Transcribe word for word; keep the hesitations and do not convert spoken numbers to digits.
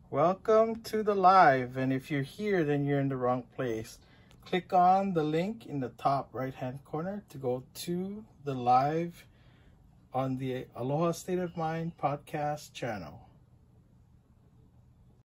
Welcome to the live, and if you're here, then you're in the wrong place. Click on the link in the top right hand corner to go to the live on the Aloha State of Mind podcast channel.